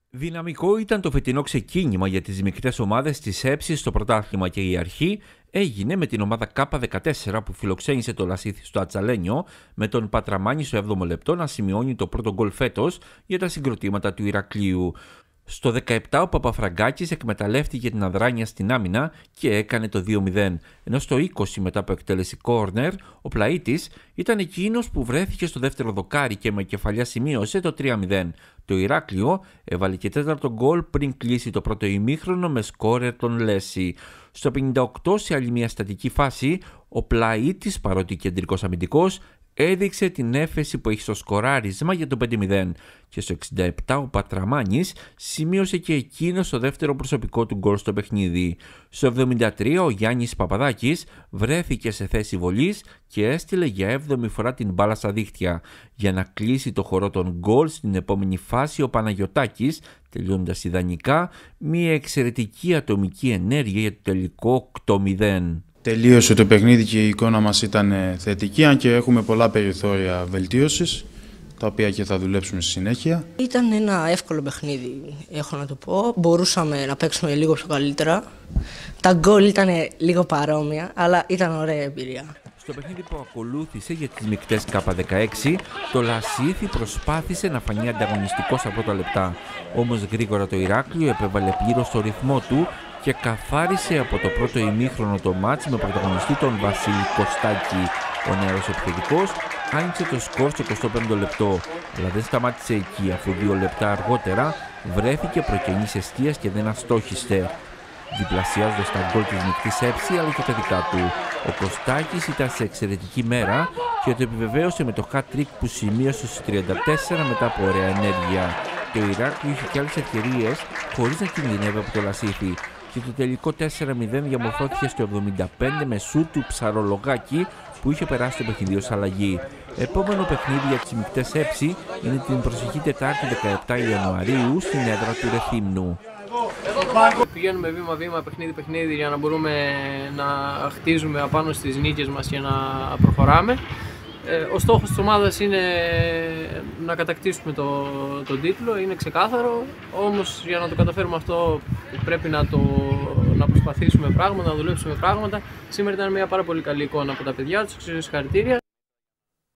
Δυναμικό ήταν το φετινό ξεκίνημα για τις μικτές ομάδες της ΕΨΗ στο πρωτάθλημα και η αρχή έγινε με την ομάδα K14 που φιλοξένησε το Λασίθι στο Ατσαλένιο, με τον Πατραμάνη στο 7ο λεπτό να σημειώνει το πρώτο γκολ φέτος για τα συγκροτήματα του Ηρακλείου. Στο 17 ο Παπαφραγκάκης εκμεταλλεύτηκε την αδράνεια στην άμυνα και έκανε το 2-0, ενώ στο 20 μετά από εκτέλεση κόρνερ ο Πλαΐτης ήταν εκείνος που βρέθηκε στο δεύτερο δοκάρι και με κεφαλιά σημείωσε το 3-0. Το Ηράκλειο έβαλε και τέταρτο γκολ πριν κλείσει το πρώτο ημίχρονο με σκόρερ τον Λέση. Στο 58 σε άλλη μια στατική φάση ο Πλαΐτης, παρότι κεντρικός αμυντικός, έδειξε την έφεση που έχει στο σκοράρισμα για το 5-0 και στο 67 ο Πατραμάνης σημείωσε και εκείνο το δεύτερο προσωπικό του γκολ στο παιχνίδι. Στο 73 ο Γιάννης Παπαδάκης βρέθηκε σε θέση βολής και έστειλε για 7η φορά την μπάλα στα δίχτυα. Για να κλείσει το χορό των γκολ στην επόμενη φάση ο Παναγιωτάκης, τελειώνοντας ιδανικά, μια εξαιρετική ατομική ενέργεια για το τελικό 8-0. Τελείωσε το παιχνίδι και η εικόνα μας ήταν θετική, αν και έχουμε πολλά περιθώρια βελτίωσης, τα οποία και θα δουλέψουμε στη συνέχεια. Ήταν ένα εύκολο παιχνίδι, έχω να το πω. Μπορούσαμε να παίξουμε λίγο πιο καλύτερα. Τα γκολ ήταν λίγο παρόμοια, αλλά ήταν ωραία εμπειρία. Στο παιχνίδι που ακολούθησε για τις μικτές K16, το Λασίθι προσπάθησε να φανεί ανταγωνιστικό στα πρώτα λεπτά. Όμως γρήγορα το Ηράκλειο επέβαλε πλήρως στο ρυθμό του και καθάρισε από το πρώτο ημίχρονο το μάτς με πρωταγωνιστή τον Βασίλη Κωστάκη. Ο νεαρός επιθετικός άνοιξε το σκορ στο 25ο λεπτό, αλλά δεν σταμάτησε εκεί, αφού 2 λεπτά αργότερα βρέθηκε προκενής εστίας και δεν αστόχιστε, διπλασιάζοντας τα γκολ της μικτής ΕΨΗ αλλά και τα δικά του. Ο Κωστάκης ήταν σε εξαιρετική μέρα και το επιβεβαίωσε με το hat-trick που σημείωσε στους 34 μετά από ωραία ενέργεια. Το Ηράκλειο είχε και άλλες ευκαιρίες χωρίς να κινδυνεύει από το Λασίθι και το τελικό 4-0 διαμορφώθηκε στο 75 με σουτ του Ψαρολογάκη που είχε περάσει το παιχνίδι ως αλλαγή. Επόμενο παιχνίδι για τις μικτές ΕΨΗ είναι την προσεχή Τετάρτη 17 Ιανουαρίου στην έδρα του Ρεθύμνου. Πηγαίνουμε βήμα-βήμα, παιχνίδι-παιχνίδι για να μπορούμε να χτίζουμε απάνω στις νίκες μας και να προχωράμε. Ο στόχος της ομάδας είναι να κατακτήσουμε τον τίτλο, είναι ξεκάθαρο, όμως για να το καταφέρουμε αυτό πρέπει να προσπαθήσουμε πράγματα, να δουλέψουμε πράγματα. Σήμερα ήταν μια πάρα πολύ καλή εικόνα από τα παιδιά τους, συγχαρητήρια.